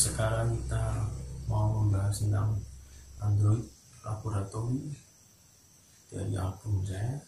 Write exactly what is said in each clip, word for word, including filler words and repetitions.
sekarang kita mau membahas tentang Android Laboratory dari album saya.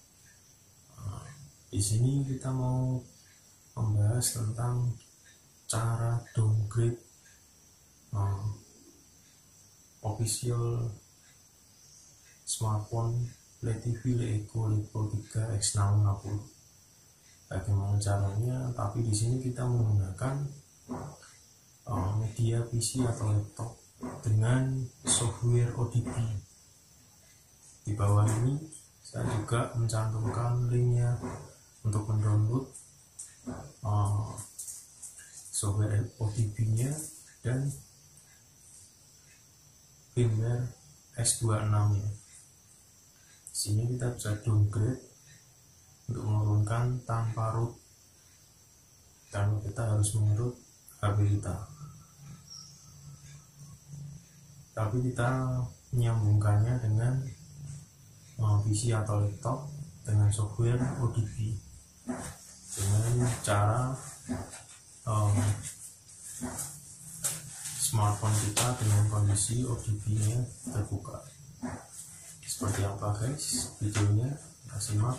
Di sini kita mau membahas tentang cara downgrade uh, official smartphone Letv Leeco tiga X enam lima nol. Bagaimana caranya? Tapi di sini kita menggunakan uh, media P C atau laptop dengan software O D B. Di bawah ini saya juga mencantumkan linknya untuk mendownload uh, software O D B-nya dan firmware X dua puluh enam nya. Di sini kita bisa downgrade untuk menurunkan tanpa root, karena kita harus mengerut H P kita. Tapi kita menyambungkannya dengan uh, P C atau laptop dengan software O D B dengan cara um, smartphone kita dengan kondisi O D B-nya terbuka. Seperti apa guys videonya, kita simak.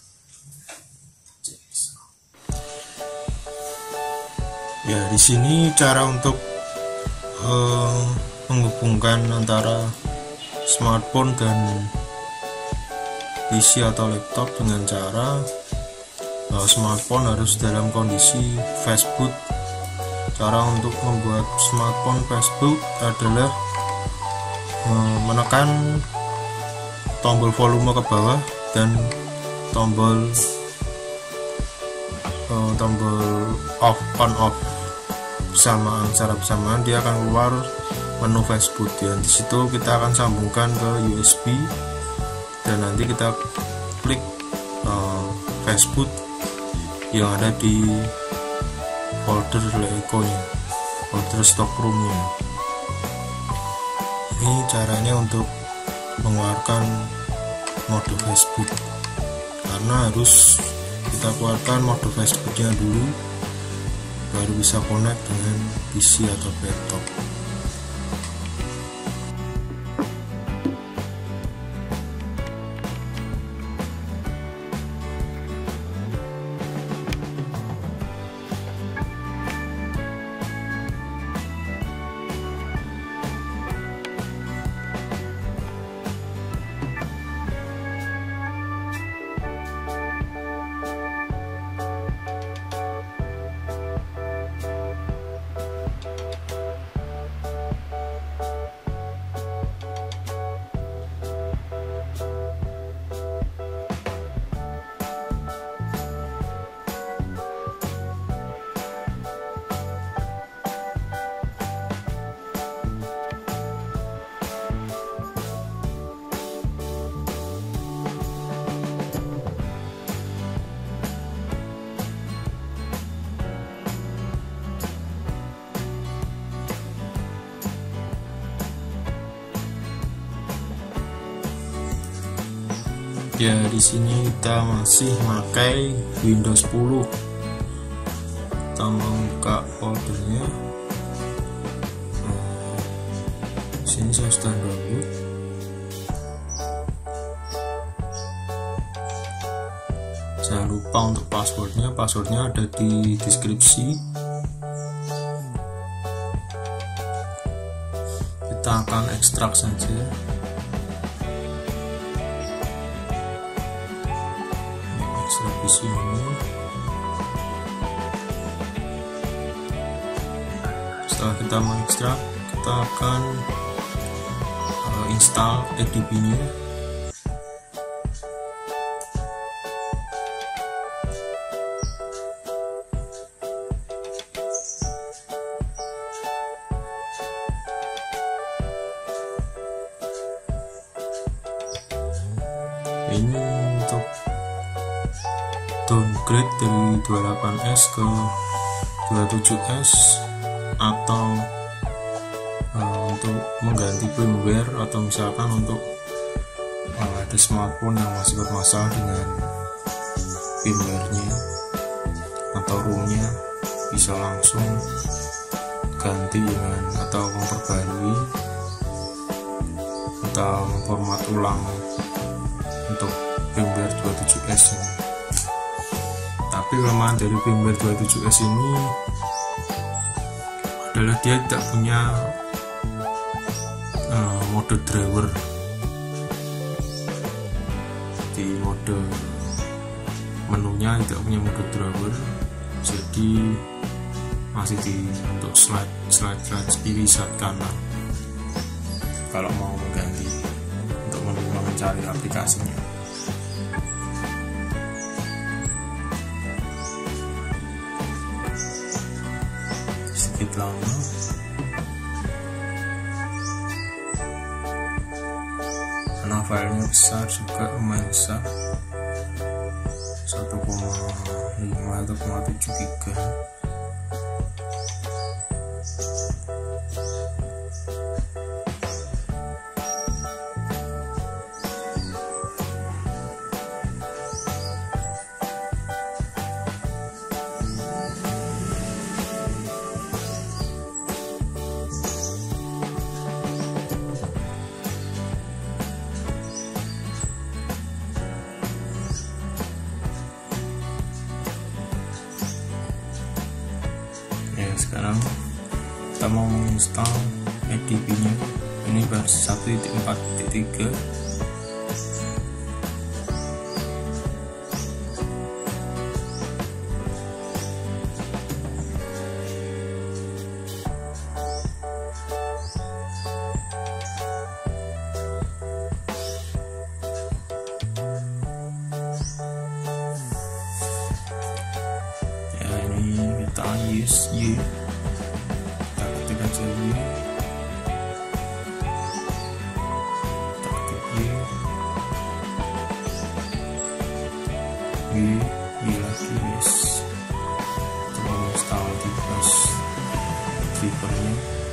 Ya, di sini cara untuk uh, menghubungkan antara smartphone dan P C atau laptop dengan cara uh, smartphone harus dalam kondisi Fastboot. Cara untuk membuat smartphone Fastboot adalah uh, menekan tombol volume ke bawah dan tombol uh, tombol off on off bersamaan. Secara bersamaan dia akan keluar menu Fastboot, dan disitu kita akan sambungkan ke U S B dan nanti kita klik uh, Fastboot yang ada di folder Leeco nya, folder Stock ROM nya. Ini caranya untuk mengeluarkan mode Fastboot, karena harus kita keluarkan mode Fastboot nya dulu baru bisa connect dengan P C atau laptop. Ya, di sini kita masih pakai Windows sepuluh. Kita membuka foldernya. Di sini saya sudah download. Jangan lupa untuk passwordnya. Passwordnya ada di deskripsi. Kita akan ekstrak saja. Di sini setelah kita mengekstrak, kita akan uh, install E D B nya. Ini untuk downgrade dari dua puluh delapan S ke dua puluh tujuh S, atau uh, untuk mengganti firmware, atau misalkan untuk uh, ada smartphone yang masih bermasalah dengan firmware-nya atau ROM-nya, bisa langsung ganti dengan atau memperbarui atau format ulang untuk firmware dua puluh tujuh S ini. Tapi kelemahan dari firmware dua puluh tujuh S ini adalah dia tidak punya uh, mode driver. Di mode menunya tidak punya mode driver, jadi masih di untuk slide slide slide kiri slide kanan kalau mau mengganti untuk mencari aplikasinya. Sedikit lama. Karena filenya besar juga, lumayan besar, satu koma lima atau satu koma tujuh giga. Sekarang kita mau menginstal Letv nya, ini versi satu titik empat titik tiga. Ya, ini kita use Y, kita ketik aja Y, kita ketik Y, Y, Y lagi yes, kita menginstal device drivernya.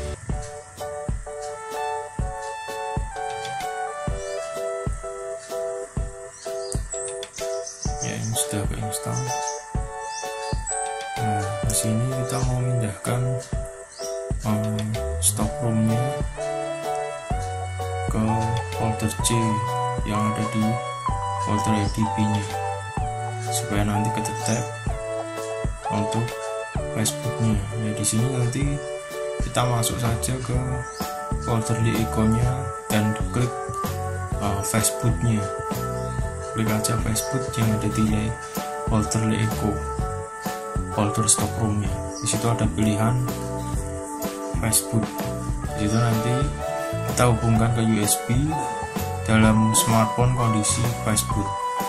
Ya, ini sudah keinstall. Nah, di sini kita mau memindahkan um, Stock ROM-nya ke folder C yang ada di folder E D P-nya supaya nanti kedetek untuk Fastboot-nya. Ya, di sini nanti kita masuk saja ke folder Leeco-nya dan klik uh, Fastboot-nya. Klik aja Fastboot yang ada di folder Leeco, folder Stock ROM-nya. Di situ ada pilihan Fastboot. Di situ nanti kita hubungkan ke U S B dalam smartphone kondisi Fastboot.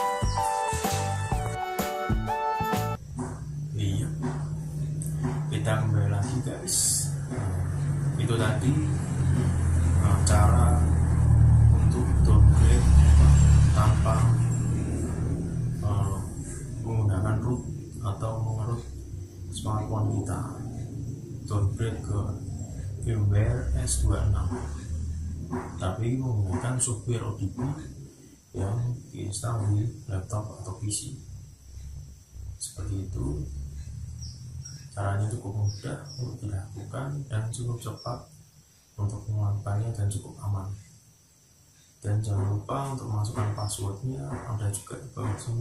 Iya, kita kembali lagi guys. Itu tadi nah, cara untuk downgrade tanpa uh, menggunakan root atau mengerut smartphone kita, downgrade ke firmware S dua puluh enam, tapi menggunakan software O D B yang diinstal di laptop atau P C. Seperti itu, caranya cukup mudah untuk dilakukan dan cukup cepat untuk melakukannya dan cukup aman. Dan jangan lupa untuk masukkan passwordnya, ada juga di bawah sini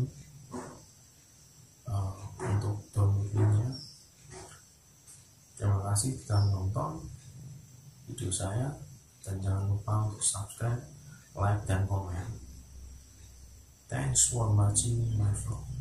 uh, untuk downloadnya. Terima kasih sudah menonton video saya, dan jangan lupa untuk subscribe, like, dan komen. Thanks for watching my vlog.